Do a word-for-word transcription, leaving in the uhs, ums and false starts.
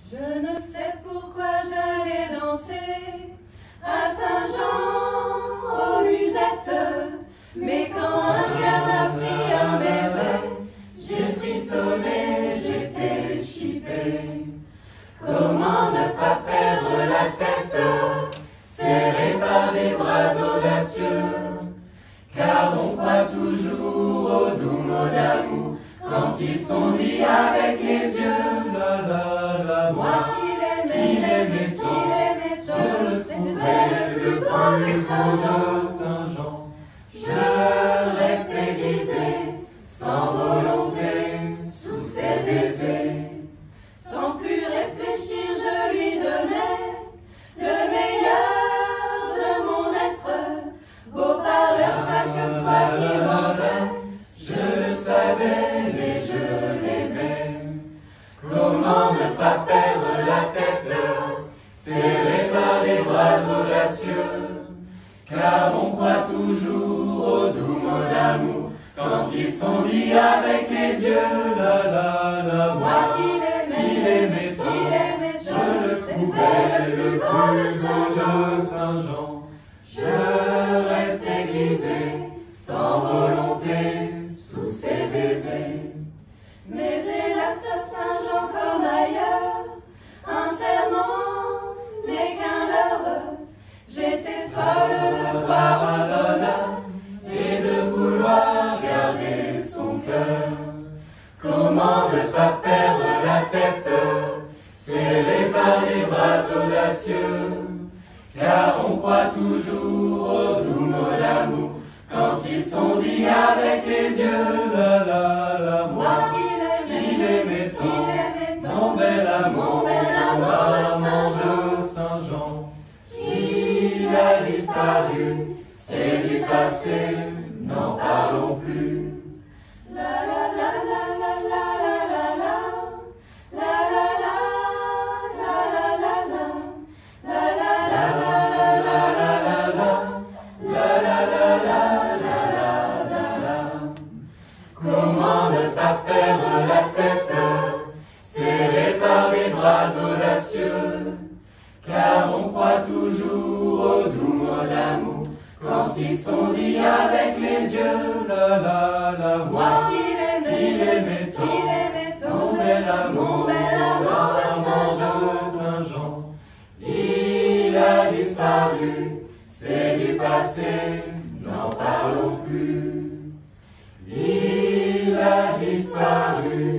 Je ne sais pourquoi j'allais danser à Saint-Jean aux musettes, mais quand un gars m'a pris un baiser, j'ai frissonné, j'étais chippé. Comment ne pas perdre la tête, serré par des bras audacieux, car on croit toujours aux doux mots d'amour quand ils sont dits avec les yeux. La, la, la, moi qui l'aimais, qui l'aimais tant, je le trouvais le plus beau des Saint-Jean. Saint-Jean, je restais grisé, sans volonté, sous ses baisers. Sans plus réfléchir, je lui donnais le meilleur de mon être, beau parleur chaque fois qu'il vendait. Je le savais et je l'aimais. Comment ne pas perdre la tête, serré par les bras audacieux, car on croit toujours aux doux mots d'amour quand ils sont dits avec les yeux. La la la, moi qui l'aimais tant, je le trouvais le plus beau de Saint-Jean. Je restais grisé, sans volonté, sous ses baisers. Mais hélas à Saint-Jean comme ailleurs, un serment n'est qu'un leurre. J'étais folle de croire à l'honneur et de vouloir garder son cœur. Comment ne pas perdre la tête, serré par les bras audacieux, car on croit toujours aux doux mots d'amour quand ils sont dits avec les yeux. La la la, moi qui l'aimais tant, mon bel amour, mon jeu Saint-Jean. Il a disparu, c'est du passé, n'en parlons plus. La la la la la la la la la la la la la la la la la la la. Comment ne pas perdre la tête, serré par des bras audacieux, car on croit toujours aux doux mots d'amour quand ils sont dits avec les yeux. La la la, moi qui l'aimais tant, mon bel amour, mon Saint-Jean. Il a disparu, c'est du passé, n'en parlons plus. Il a disparu.